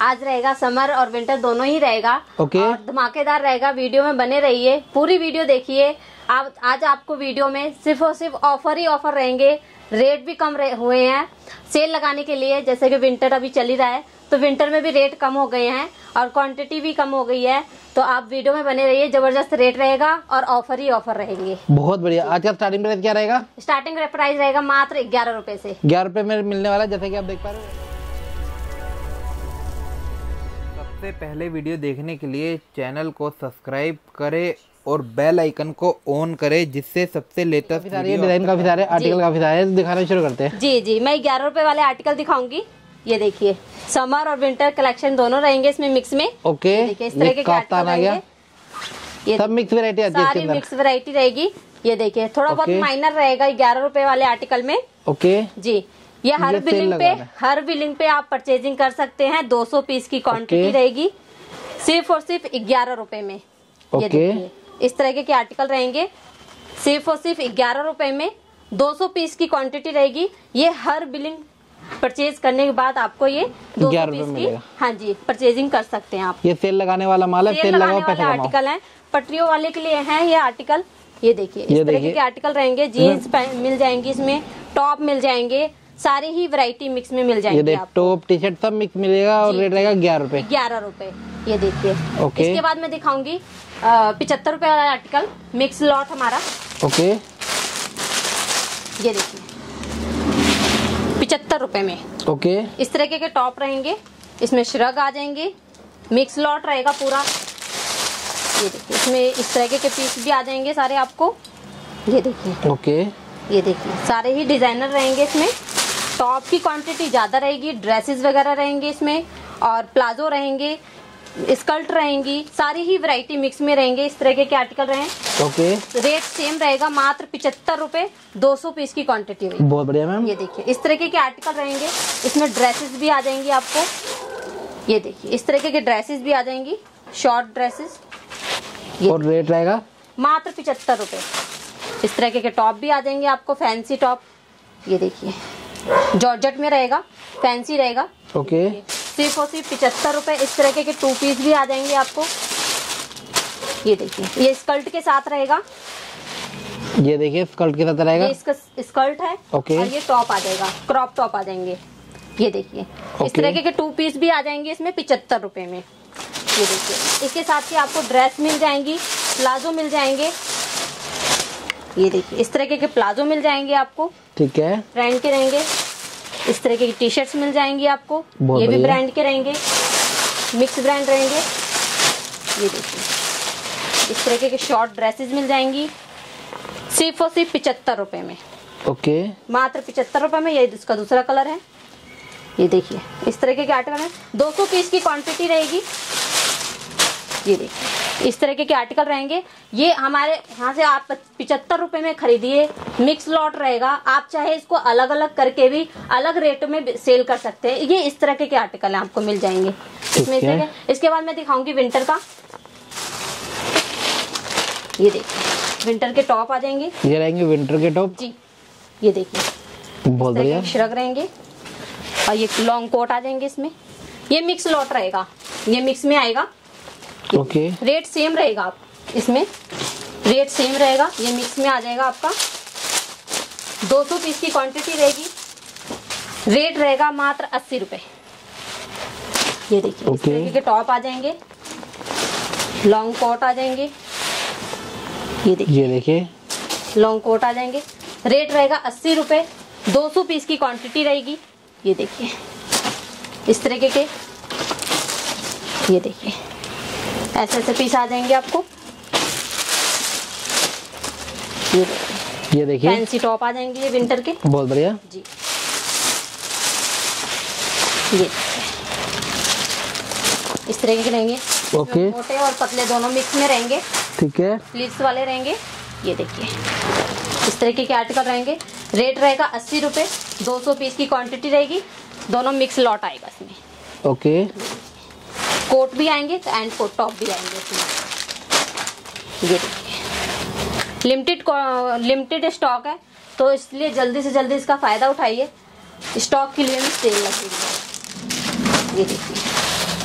आज रहेगा समर और विंटर दोनों ही रहेगा। ओके। और धमाकेदार रहेगा, वीडियो में बने रहिए, पूरी वीडियो देखिए। आज आपको वीडियो में सिर्फ और सिर्फ ऑफर ही ऑफर रहेंगे। रेट भी कम हुए हैं सेल लगाने के लिए, जैसे कि विंटर अभी चल ही रहा है तो विंटर में भी रेट कम हो गए हैं और क्वांटिटी भी कम हो गई है। तो आप वीडियो में बने रहिए, जबरदस्त रेट रहेगा और ऑफर ही ऑफर रहेंगे। बहुत बढ़िया। आज का स्टार्टिंग प्राइस क्या रहेगा? स्टार्टिंग प्राइस रहेगा मात्र 11 रुपए से। 11 रुपए में मिलने वाला, जैसे कि आप देख पा रहे हो। सबसे पहले वीडियो देखने के लिए चैनल को सब्सक्राइब करें और बेल आइकन को ऑन करें, जिससे सबसे लेटेस्ट डिजाइन काफी सारे आर्टिकल काफी सारे दिखाना शुरू करते हैं। जी मैं 11 रुपए वाले आर्टिकल दिखाऊंगी। ये देखिए समर और विंटर कलेक्शन दोनों रहेंगे इसमें मिक्स में। ओके। देखिए इस तरह के आर्टिकल रहेंगे, ये सब मिक्स वैरायटी आती है, सारी मिक्स वैरायटी रहेगी। ये देखिए थोड़ा बहुत माइनर रहेगा 11 रुपए वाले आर्टिकल में। ओके जी, ये हर बिलिंग पे आप परचेजिंग कर सकते हैं। 200 पीस की क्वांटिटी रहेगी सिर्फ और सिर्फ 11 रुपए में। ये देखिए इस तरह के आर्टिकल रहेंगे सिर्फ और सिर्फ 11 रुपए में। 200 पीस की क्वांटिटी रहेगी। ये हर बिलिंग परचेज करने के बाद आपको ये 200 पीस की हाँ जी परचेजिंग कर सकते हैं आप। ये सेल लगाने वाला माल है, सेल लगाओ पैसे कमाओ आर्टिकल है, पटरियों वाले के लिए है ये आर्टिकल। ये देखिए इस तरह के आर्टिकल रहेंगे। जीन्स मिल जाएंगी इसमें, टॉप मिल जाएंगे, सारी ही वैरायटी मिक्स में मिल जाएंगी। टॉप टी शर्ट सब मिक्स मिलेगा और रेट रहेगा 11 रुपए। 11 रुपए। ये देखिए इसके बाद मैं दिखाऊंगी 75 रुपए वाला आर्टिकल, मिक्स लॉट हमारा। ओके। ये देखिए 75 रुपए में। ओके। इस तरह के टॉप रहेंगे, इसमें श्रग आ जाएंगे, मिक्स लॉट रहेगा पूरा। ये देखिए इसमें इस तरह के पीस भी आ जाएंगे सारे आपको। ये देखिए ओके। ये देखिए सारे ही डिजाइनर रहेंगे इसमें। टॉप की क्वांटिटी ज्यादा रहेगी, ड्रेसेस वगैरह रहेंगे इसमें और प्लाजो रहेंगे, स्कर्ट रहेंगी, सारी ही वैरायटी मिक्स में रहेंगे। इस तरह के आर्टिकल रहे। ओके। रेट सेम रहेगा मात्र 75 रुपए। 200 पीस की क्वांटिटी रहेगी। बहुत बढ़िया मैम। ये देखिए इस तरह के आर्टिकल रहेंगे, इसमें ड्रेसेस भी आ जाएंगी आपको। ये देखिए इस तरह के ड्रेसेस भी आ जाएंगी, शॉर्ट ड्रेसेस। और रेट रहेगा मात्र 75 रुपए। इस तरह के टॉप भी आ जाएंगे आपको, फैंसी टॉप। ये देखिए जॉर्जेट में रहेगा, फैंसी रहेगा। ओके। सिर्फ और सिर्फ 75 रुपए। इस तरह के 2 पीस भी आ जाएंगे आपको। ये देखिए ये स्कर्ट के साथ रहेगा। ये देखिए स्कर्ट के साथ रहेगा, ये इसका स्कर्ट है। ओके। और ये टॉप आ जाएगा, क्रॉप टॉप आ जाएंगे। ये देखिए इस तरह के 2 पीस भी आ जाएंगे इसमें 75 रुपए में। ये देखिए इसके साथ ही आपको ड्रेस मिल जाएंगी, प्लाजो मिल जाएंगे। ये देखिए इस तरह के प्लाजो मिल जाएंगे आपको। ठीक है, ब्रांड के रहेंगे। इस तरह की टी शर्ट्स मिल जाएंगी आपको, ये भी ब्रांड के रहेंगे, मिक्स ब्रांड रहेंगे। ये देखिए इस तरह के शॉर्ट ड्रेसेस मिल जाएंगी सिर्फ और सिर्फ 75 रुपए में। ओके। मात्र 75 रुपए में। ये इसका दूसरा कलर है। ये देखिए इस तरह के आर्टिकल है, 200 पीस की क्वांटिटी रहेगी। ये देखिए इस तरह के आर्टिकल रहेंगे। ये हमारे यहाँ से आप 75 रुपए में खरीदिए, मिक्स लॉट रहेगा। आप चाहे इसको अलग अलग करके भी अलग रेट में सेल कर सकते हैं। ये इस तरह के आर्टिकल आपको मिल जाएंगे इसमें। इसके बाद मैं दिखाऊंगी विंटर का। ये देखिए विंटर के टॉप आ जाएंगे। ये रहेंगे विंटर के टॉप जी। ये देखिए बहुत बढ़िया श्रग रहेंगे और ये लॉन्ग कोट आ जाएंगे इसमें। ये मिक्स लॉट रहेगा, ये मिक्स में आएगा। ओके। रेट सेम रहेगा, आप इसमें रेट सेम रहेगा। ये मिक्स में आ जाएगा आपका। 200 पीस की क्वांटिटी रहेगी। रेट रहेगा मात्र 80 रुपए। ये देखिए इस तरीके के टॉप आ जाएंगे, लॉन्ग कोट आ जाएंगे। ये देखिए लॉन्ग कोट आ जाएंगे। रेट रहेगा 80 रुपए। 200 पीस की क्वांटिटी रहेगी। ये देखिए इस तरीके के, ये देखिए ऐसे ऐसे पीस आ जाएंगे आपको। ये देखिए फैंसी टॉप आ जाएंगे ये विंटर के। बहुत बढ़िया जी। ये इस तरह के रहेंगे। ओके। मोटे और पतले दोनों मिक्स में रहेंगे। ठीक है। स्लीव्स वाले रहेंगे। ये देखिए इस तरीके के आर्टिकल रहेंगे। रेट रहेगा 80 रुपए। 200 पीस की क्वांटिटी रहेगी। दोनों मिक्स लॉट आएगा इसमें। ओके। कोट भी आएंगे एंड कोट टॉप भी आएंगे इसमें। ये देखिए लिमिटेड स्टॉक है, तो इसलिए जल्दी से जल्दी इसका फायदा उठाइए। स्टॉक के लिए सेल लगेगी। ये देखिए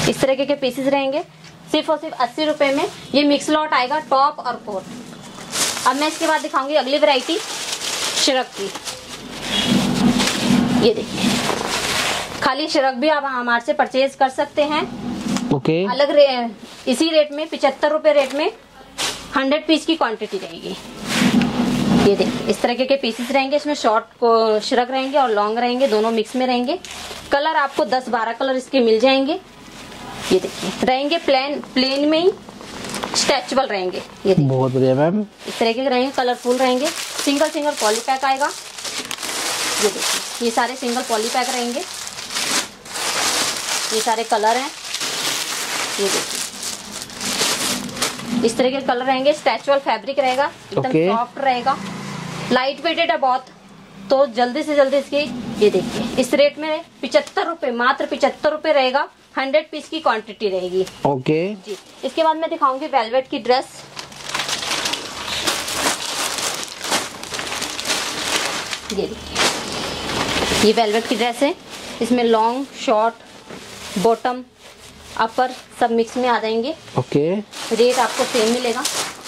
इस तरीके के पीसेस रहेंगे, सिर्फ और सिर्फ 80 रुपए में ये मिक्स लॉट आएगा, टॉप और कोट। अब मैं इसके बाद दिखाऊंगी अगली वैरायटी श्रग की। ये देखिए, खाली श्रग भी आप हमारे से परचेज कर सकते हैं। ओके। अलग इसी रेट में 75 रुपए रेट में 100 पीस की क्वांटिटी रहेगी। ये देखिए, इस तरीके के पीसेस रहेंगे। इसमें शॉर्ट को श्रग रहेंगे और लॉन्ग रहेंगे, दोनों मिक्स में रहेंगे। कलर आपको 10-12 कलर इसके मिल जाएंगे। ये देखिए, रहेंगे प्लेन में ही स्ट्रेचेबल रहेंगे। ये देखिए, बहुत बढ़िया मैम। इस तरीके के रहेंगे, कलरफुल रहेंगे। सिंगल पॉली पैक आएगा। ये देखिए, ये सारे सिंगल पॉली पैक रहेंगे। ये सारे कलर हैं। ये देखिए, इस तरह के कलर रहेंगे। स्ट्रेचेबल फैब्रिक रहेगा, एकदम सॉफ्ट रहेगा, लाइट वेटेड है बहुत, तो जल्दी से जल्दी इसकी ये देखिए इस रेट में 75 रुपए, मात्र 75 रुपए रहेगा। 100 पीस की क्वांटिटी रहेगी। ओके जी। इसके बाद मैं दिखाऊंगी वेलवेट की ड्रेस। ये देखिए, ये वेलवेट की ड्रेस है। इसमें लॉन्ग, शॉर्ट, बॉटम, अपर सब मिक्स में आ जाएंगे। ओके। रेट आपको सेम मिलेगा।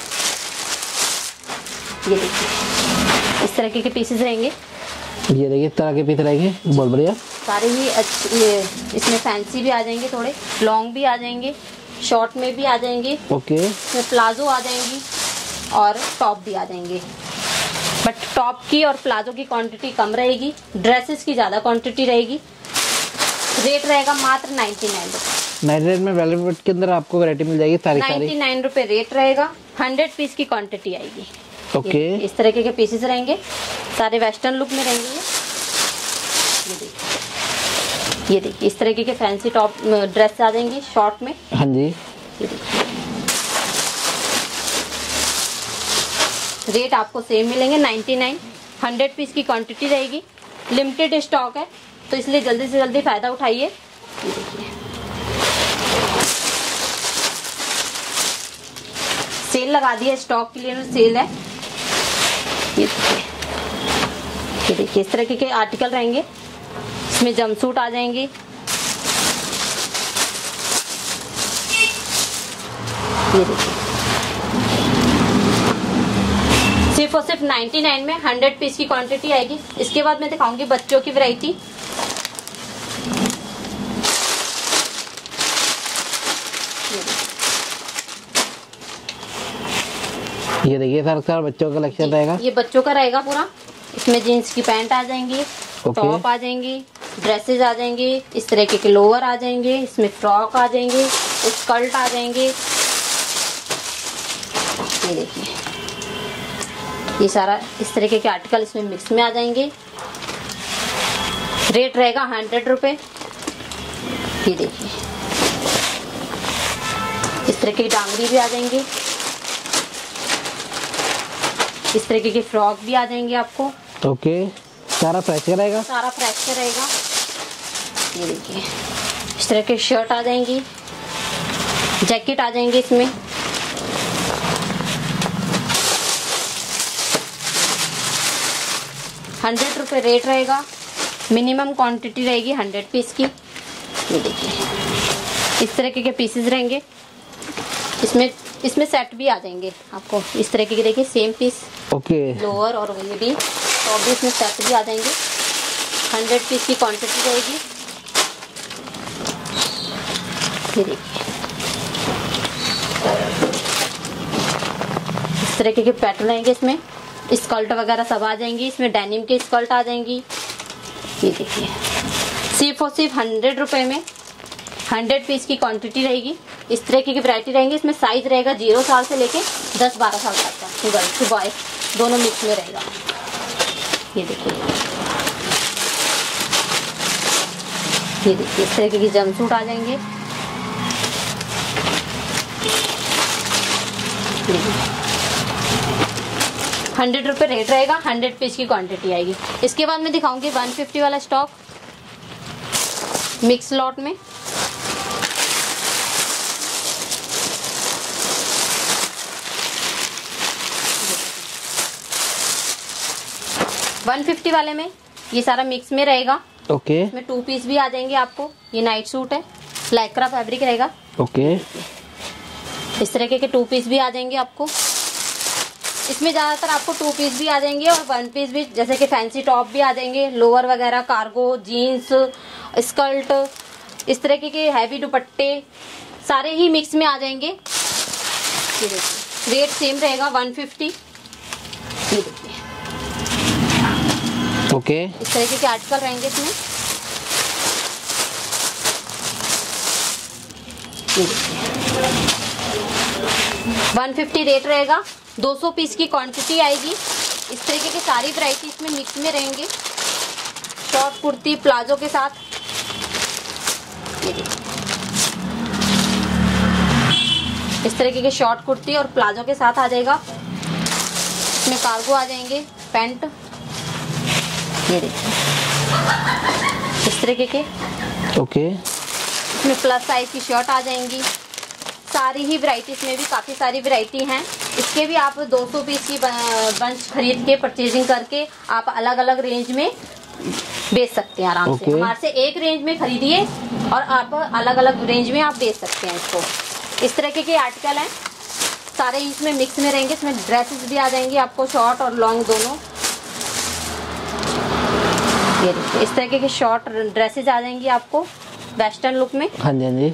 ये देखिए, इस तरह के पीसेस रहेंगे। ये देखिए, इस तरह के पीस रहेंगे, बहुत बढ़िया। सारे ही ये इसमें फैंसी भी आ जाएंगे, थोड़े लॉन्ग भी आ जाएंगे, शॉर्ट में भी आ जाएंगे। ओके। इसमें प्लाजो आ जाएंगी और टॉप भी आ जाएंगे। बट टॉप की और प्लाजो की क्वांटिटी कम रहेगी, ड्रेसेस की ज्यादा क्वांटिटी रहेगी। रेट रहेगा मात्र 99 रुपए। 99 में वेलवेट के अंदर आपको वैरायटी मिल जाएगी सारी 99 रुपए रेट रहेगा। 100 पीस की क्वांटिटी आएगी। ओके। इस तरीके के पीसेस रहेंगे, सारे वेस्टर्न लुक में रहेंगे। ये देखिए, इस तरीके के फैंसी टॉप ड्रेस आ जाएंगी शॉर्ट में। हाँ जी। ये देखिए, रेट आपको सेम मिलेंगे 99। 100 पीस की क्वांटिटी रहेगी, लिमिटेड स्टॉक है, तो इसलिए जल्दी से जल्दी फायदा उठाइए। ये देखिए, सेल लगा दिया, स्टॉक के लिए सेल है। ये देखिए, इस तरह के आर्टिकल रहेंगे। इसमें जंपसूट आ जाएंगे। ये देखिए, सिर्फ और सिर्फ 99 में 100 पीस की क्वांटिटी आएगी। इसके बाद मैं दिखाऊंगी बच्चों की वैरायटी। ये देखिए, सर बच्चों का कलेक्शन रहेगा। ये बच्चों का रहेगा पूरा। इसमें जीन्स की पैंट आ जाएंगी, टॉप आ जाएंगी, ड्रेसेस आ जाएंगे, इस तरीके के लोअर आ जाएंगे, इसमें फ्रॉक आ जाएंगे, स्कर्ट आ जाएंगे। ये देखिए, ये सारा इस तरीके के आर्टिकल इसमें मिक्स में आ जाएंगे। रेट रहेगा 100 रुपए। ये देखिए, इस तरीके की डांगरी भी आ जाएंगी, इस तरीके की फ्रॉक भी आ जाएंगे आपको। ओके। सारा फ्रेश रहेगा, सारा फ्रेश रहेगा। ये देखिए, इस तरह के शर्ट आ जाएंगी, जैकेट आ जाएंगे इसमें। ₹100 रेट रहेगा, मिनिमम क्वांटिटी रहेगी 100 पीस की। ये देखिए, इस तरीके के पीसेस रहेंगे। इसमें सेट भी आ जाएंगे आपको, इस तरीके के देखिए सेम पीस। ओके। लोअर और ये भी टॉप भी इसमें सेट भी आ जाएंगे। 100 पीस की क्वांटिटी रहेगी। ये देखिए, इस तरीके के पैटर्न रहेंगे। इसमें स्कर्ट वगैरह सब आ जाएंगी। इसमें डेनिम के स्कर्ट आ जाएंगी। ये देखिए, सिर्फ और सिर्फ 100 रुपए में 100 पीस की क्वांटिटी रहेगी। इस तरह की वैरायटी रहेंगी। इसमें साइज रहेगा 0 साल से लेके 10-12 साल तक का, गर्ल्स टू बॉयज दोनों मिक्स में रहेगा। ये देखिए, ये देखिए, इस तरीके की जंपसूट आ जाएंगे। 100 रुपए रेट रहेगा, 100 पीस की क्वांटिटी आएगी। इसके बाद मैं दिखाऊंगी 150 वाला स्टॉक मिक्स लॉट में। $150 वाले में ये सारा मिक्स में रहेगा। ओके। इसमें 2 पीस भी आ जाएंगे आपको। ये नाइट सूट है, लाइक्रा फैब्रिक रहेगा। ओके, इस तरीके के 2 पीस भी आ जाएंगे आपको। इसमें ज्यादातर आपको 2 पीस भी आ जाएंगे और 1 पीस भी, जैसे कि फैंसी टॉप भी आ जाएंगे, लोअर वगैरह, कार्गो, जीन्स, स्कर्ट, इस तरीके के हैवी दुपट्टे सारे ही मिक्स में आ जाएंगे। ये देखिए, रेट सेम रहेगा 150। ये देखिए, ओके, इस तरीके के आर्टिकल रहेंगे इसमें। ये देखिए, 150 रेट रहेगा। 200 पीस की क्वांटिटी आएगी। इस तरीके की सारी वैरायटी इसमें मिक्स में रहेंगे, शॉर्ट कुर्ती प्लाजो के साथ। ये देखिए, इस तरीके के शॉर्ट कुर्ती और प्लाजो के साथ आ जाएगा। इसमें कार्गो आ जाएंगे, पैंट। ये देखिए, इस तरीके के। ओके, इसमें प्लस साइज की शर्ट आ जाएंगी। सारी ही वैरायटी, इसमें भी काफी सारी वैरायटी हैं। इसके भी आप 200 पीस की बंच खरीद के, परचेजिंग करके आप अलग अलग रेंज में बेच सकते हैं आराम से। हमारे से एक रेंज में खरीदिए और आप अलग अलग रेंज में आप बेच सकते हैं इसको। इस तरीके के आर्टिकल हैं, सारे इसमें मिक्स में रहेंगे। इसमें ड्रेसेस भी आ जाएंगी आपको, शॉर्ट और लॉन्ग दोनों। ये देखिए, इस तरीके के शॉर्ट ड्रेसेस आ जाएंगी आपको वेस्टर्न लुक में। हाँ जी, हाँ जी।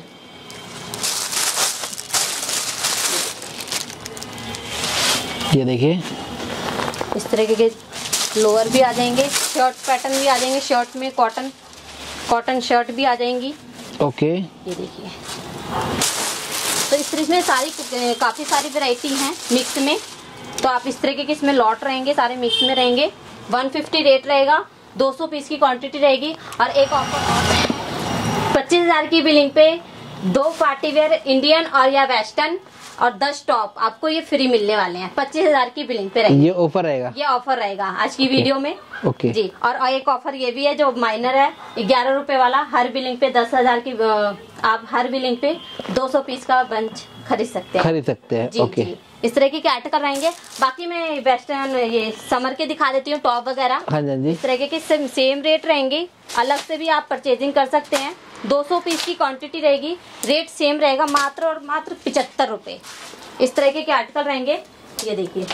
ये देखिए, इस तरीके के लोअर भी आ जाएंगे, शर्ट पैटर्न भी आ जाएंगे। शर्ट में कॉटन शर्ट भी आ जाएंगी। ओके, ये देखिए, तो इस तरीके में काफी सारी वैरायटी हैं मिक्स में। तो आप इस तरीके के इसमें लॉट रहेंगे, सारे मिक्स में रहेंगे। 150 रेट रहेगा। 200 पीस की क्वांटिटी रहेगी। और एक ऑफर, 25,000 की बिलिंग पे 2 पार्टी वेयर इंडियन और या वेस्टर्न और 10 टॉप आपको ये फ्री मिलने वाले हैं। 25,000 की बिलिंग पे रहेगी। ये ऑफर रहेगा, ये ऑफर रहेगा आज की वीडियो में। ओके जी। और एक ऑफर ये भी है जो माइनर है, 11 रुपए वाला। हर बिलिंग पे 10,000 की आप हर बिलिंग पे 200 पीस का बंच खरीद सकते हैं। जी, ओके। जी। इस तरीके के आर्टिकल रहेंगे। बाकी मैं वेस्टर्न ये समर के दिखा देती हूँ, टॉप वगैरह। हाँ जी, इस तरीके के सेम रेट रहेंगे। अलग से भी आप परचेजिंग कर सकते हैं। 200 पीस की क्वांटिटी रहेगी। रेट सेम रहेगा, मात्र और मात्र 75 रुपए। इस तरीके के आर्टिकल रहेंगे। ये देखिए,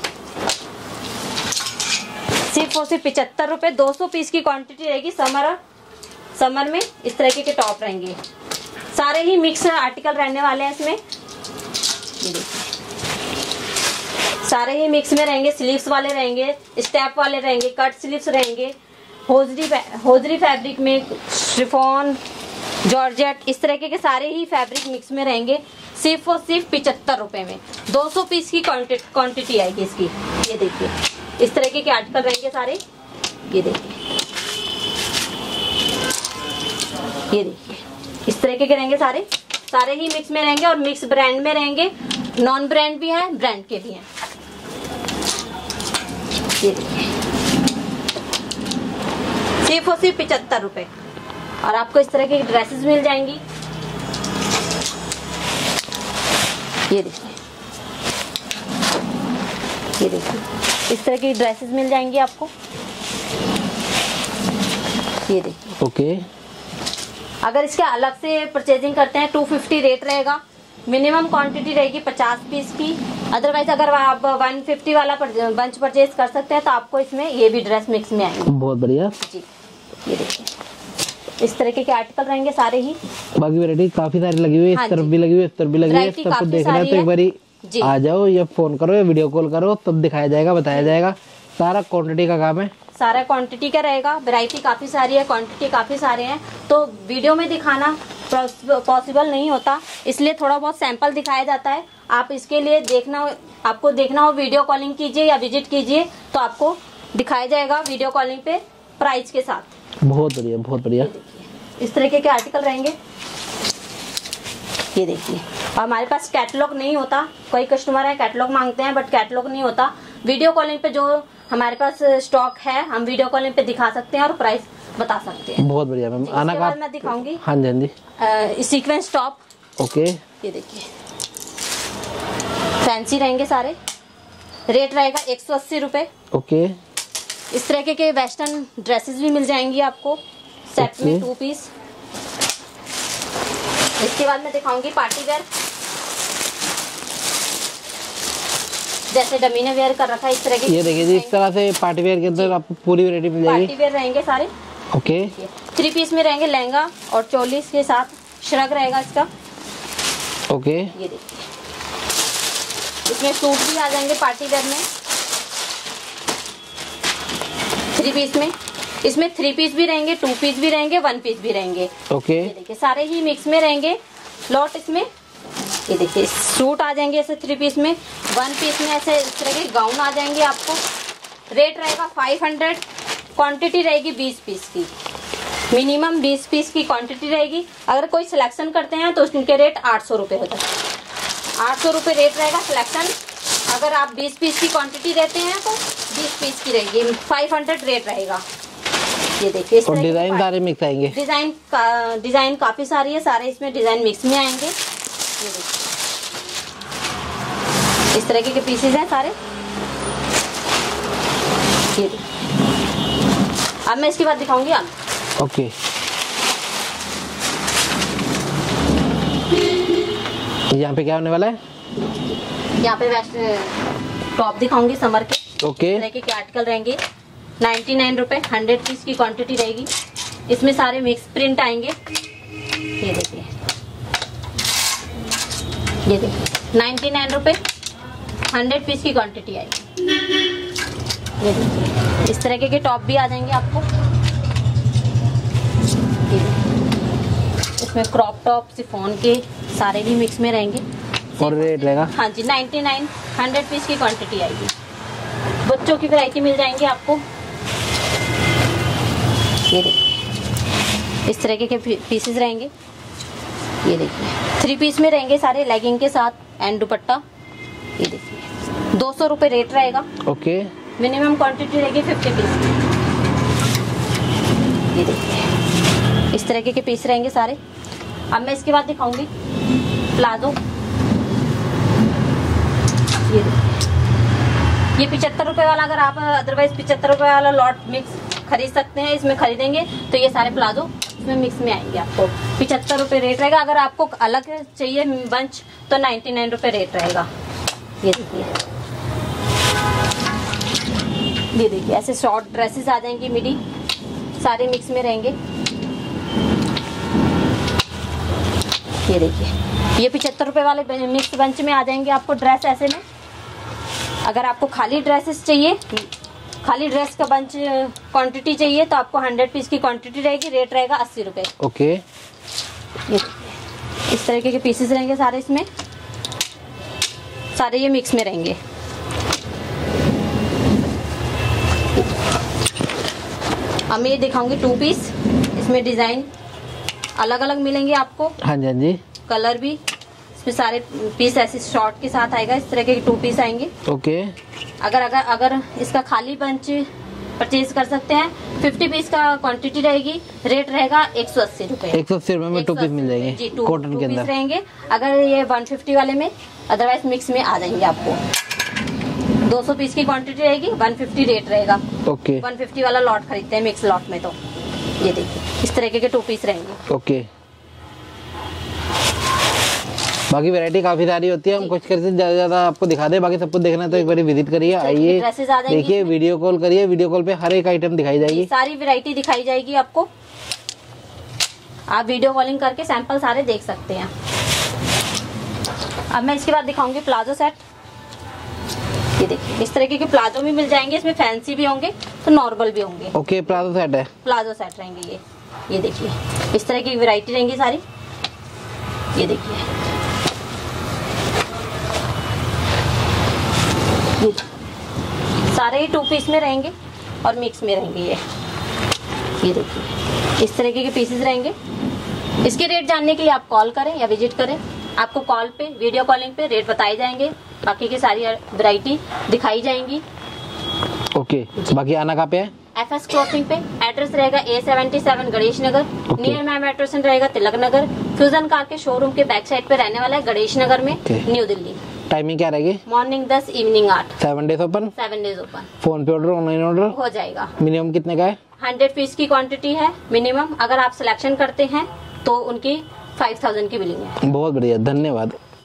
सिर्फ और सिर्फ 75 रुपए। 200 पीस की क्वांटिटी रहेगी। समर में इस तरीके के टॉप रहेंगे। सारे ही मिक्स आर्टिकल रहने वाले हैं इसमें। ये देखिए, सारे ही मिक्स में रहेंगे। स्लीव्स वाले रहेंगे, स्टेप वाले रहेंगे, कट स्लीव्स रहेंगे, होजरी फैब्रिक में, शिफॉन, जॉर्जेट, इस तरीके के सारे ही फैब्रिक मिक्स में रहेंगे। सिर्फ और सिर्फ 75 रुपए में 200 पीस की क्वांटिटी आएगी इसकी। ये देखिए, इस तरीके के आर्टिकल रहेंगे सारे। ये देखिए, ये देखिए, इस तरीके के रहेंगे सारे ही मिक्स में रहेंगे और मिक्स ब्रांड में रहेंगे। नॉन ब्रांड भी है, ब्रांड के भी हैं। ये देखिए, सिर्फ और सिर्फ 75 रुपए। और आपको इस तरह की ड्रेसेस मिल जाएंगी। ये देखिए, ये देखिए, इस तरह की ड्रेसेस मिल जाएंगी आपको। ये देखिए, ओके। अगर इसके अलग से परचेजिंग करते हैं 250 रेट रहेगा। मिनिमम क्वांटिटी रहेगी 50 पीस की। अदरवाइज अगर आप 150 वाला बंच परचेज कर सकते हैं तो आपको इसमें ये भी ड्रेस मिक्स में आएंगे। बहुत बढ़िया जी। ये देखिए, इस तरीके के आर्टिकल रहेंगे सारे ही। बाकी वैरायटी काफी सारी लगी हुई है। इस तरफ भी लगी हुई है, इस तरफ भी लगी हुई है। सबको देखना है तो एक बारी आ जाओ या फोन करो या वीडियो कॉल करो, तब दिखाया जाएगा, बताया जाएगा। सारा क्वांटिटी का काम है, सारा क्वांटिटी का रहेगा। वैरायटी काफी सारी है, क्वांटिटी काफी सारे हैं, तो वीडियो में दिखाना पॉसिबल नहीं होता, इसलिए थोड़ा बहुत सैंपल दिखाया जाता है। आप इसके लिए आपको देखना हो, वीडियो कॉलिंग कीजिए या विजिट कीजिए तो आपको दिखाया जाएगा वीडियो कॉलिंग पे प्राइस के साथ। बहुत बढ़िया, बहुत बढ़िया। इस तरीके के आर्टिकल रहेंगे। ये देखिए, हमारे पास कैटलॉग नहीं होता। कोई कस्टमर है कैटलॉग मांगते हैं, बट कैटलॉग नहीं होता। वीडियो कॉलिंग पे जो हमारे पास स्टॉक है हम वीडियो कॉलिंग पे दिखा सकते हैं और प्राइस बता सकते हैं। बहुत बढ़िया मैम। आना का मैं दिखाऊंगी। हाँ जी, हाँ जी। Sequence top. ओके। ये देखिए, फैंसी रहेंगे सारे। रेट रहेगा 180 रुपए। ओके। इस तरह के वेस्टर्न ड्रेसेस भी मिल जाएंगी आपको सेट में 2 पीस। इसके बाद मैं दिखाऊंगी पार्टी वेयर, जैसे डमी ने वेयर कर रखा है इस तरह की। ये देखिए जी, इस तरह से पार्टी वेयर के अंदर आपको पूरी वैरायटी मिल जाएगी। पार्टी वेयर रहेंगे सारे। ओके। 3 पीस में रहेंगे, लहंगा और चोली के साथ श्रग रहेगा इसका। ओके। ये देखिए, इसमें सूट भी आ जाएंगे पार्टी वेयर में 3 पीस में। इसमें 3 पीस भी रहेंगे, 2 पीस भी रहेंगे, 1 पीस भी रहेंगे। ओके। ये देखिए सारे ही मिक्स में रहेंगे लॉट इसमें। ये देखिए सूट आ जाएंगे ऐसे 3 पीस में, 1 पीस में ऐसे इस तरह के गाउन आ जाएंगे आपको। रेट रहेगा 500, क्वांटिटी रहेगी 20 पीस की, मिनिमम 20 पीस की क्वांटिटी रहेगी। अगर कोई सिलेक्शन करते हैं तो उनके रेट 800 रुपये होता है। 800 रुपये रेट रहेगा सिलेक्शन। अगर आप 20 पीस की क्वांटिटी देते हैं तो 20 पीस की रहेगी, 500 रेट रहेगा। ये देखिए और डिजाइन सारे मिक्स आएंगे। डिजाइन काफी सारी है, सारे इसमें डिजाइन मिक्स में आएंगे। ये देखिए इस तरह के पीसेस हैं सारे। ये अब मैं इसके बाद दिखाऊंगी आप। ओके। यहाँ पे क्या होने वाला है? यहाँ पे वेस्ट टॉप दिखाऊंगी समर के। ओके। इस तरह के आर्टिकल रहेंगे 99 रुपए, 100 पीस की क्वांटिटी रहेगी। इसमें सारे मिक्स प्रिंट आएंगे। ये देखिए, ये देखिए 99 रुपए, 100 पीस की क्वांटिटी आएगी। ये देखिए इस तरह के टॉप भी आ जाएंगे आपको। ये इसमें क्रॉप टॉप, सिफॉन के सारे भी मिक्स में रहेंगे। और रेट रहेगा? हाँ जी 99, 100 पीस की क्वांटिटी आएगी। बच्चों की वैरायटी मिल जाएंगी आपको। ये देखिए इस तरह के पीसेस रहेंगे। ये देखिए 3 पीस में रहेंगे सारे, लेगिंग के साथ एंड दुपट्टा। ये देखिए 200 रुपये रेट रहेगा। ओके। मिनिमम क्वांटिटी रहेगी 50 पीस की। ये देखिए इस तरह के पीस रहेंगे सारे। अब मैं इसके बाद दिखाऊंगी प्लाजो। ये देखिए, ये 75 रुपए वाला, अगर आप अदरवाइज 75 रुपए वाला लॉट मिक्स खरीद सकते हैं, इसमें खरीदेंगे तो ये सारे प्लाजो इसमें मिक्स में आएंगे आपको। 75 रुपए रेट रहेगा। अगर आपको अलग चाहिए बंच तो 99 रुपए रेट रहेगा। ये देखिए, ये देखिए ऐसे शॉर्ट ड्रेसेस आ जाएंगी, मिडी सारे मिक्स में रहेंगे। ये देखिए, ये 75 रुपए वाले मिक्स बंच में आ जाएंगे आपको ड्रेस ऐसे में। अगर आपको खाली ड्रेसेस चाहिए, खाली ड्रेस का बंच क्वांटिटी चाहिए तो आपको 100 पीस की क्वांटिटी रहेगी। रेट रहेगा 80 रुपए। ओके। ये इस तरीके के पीसेस रहेंगे सारे इसमें, सारे ये मिक्स में रहेंगे। अब मैं ये दिखाऊंगी 2 पीस। इसमें डिजाइन अलग अलग मिलेंगे आपको। हाँ जी, हाँ जी। कलर भी इसमें सारे पीस ऐसे शॉर्ट के साथ आएगा। इस तरह के 2 पीस आएंगे। ओके। अगर इसका खाली बंच परचेज कर सकते हैं, 50 पीस का क्वांटिटी रहेगी। रेट रहेगा 180 रुपए। 180 रुपए में 2 पीस मिल जाएंगे जी, कॉटन के अंदर रहेंगे। अगर ये 150 वाले में, अदरवाइज मिक्स में आ जाएंगे आपको। 200 पीस की क्वांटिटी रहेगी, 150 रेट रहेगा। ओके। 150 वाला लॉट खरीदते हैं मिक्स लॉट में तो। ये देखिए इस तरीके के 2 पीस रहेंगे। ओके। बाकी वैरायटी काफी सारी होती है, हम कुछ करके ज्यादा आपको दिखा दे। बाकी सब कुछ देखना तो एक बार विजिट करिए, आइए देखिए, वीडियो कॉल करिए। वीडियो कॉल पे हर एक आइटम दिखाई जाएगी, सारी वैरायटी दिखाई जाएगी आपको। आप वीडियो कॉलिंग करके सैंपल सारे देख सकते हैं। अब मैं इसके बाद दिखाऊंगी प्लाजो सेट। ये देखिए इस तरीके के प्लाजो भी मिल जाएंगे। इसमें फैंसी भी होंगे तो नॉर्मल भी होंगे। ओके। प्लाजो सेट है, प्लाजो सेट रहेंगे ये देखिए इस तरह की वैरायटी रहेंगी सारी। ये देखिए सारे ही 2 पीस में रहेंगे और मिक्स में रहेंगे। ये देखिए इस तरीके के पीसेस रहेंगे। इसके रेट जानने के लिए आप कॉल करें या विजिट करें। आपको कॉल पे, वीडियो कॉलिंग पे रेट बताए जाएंगे। बाकी की सारी वैरायटी दिखाई जाएंगी। ओके। बाकी आना कहाँ पे है? FS क्लॉथिंग पे। एड्रेस रहेगा A77 Ganesh Nagar. Near main metro station रहेगा तिलक नगर। फ्यूजन कार के शोरूम के बैक साइड पे रहने वाला है, गणेश नगर में, न्यू दिल्ली। टाइमिंग क्या रहेगी? Morning 10, evening 8। 7 days open? 7 days open. Phone पे ऑर्डर, ऑनलाइन ऑर्डर हो जाएगा। मिनिमम कितने का है? 100 पीस की क्वांटिटी है मिनिमम। अगर आप सिलेक्शन करते हैं तो उनकी 5000 की बिलिंग है। बहुत बढ़िया, धन्यवाद।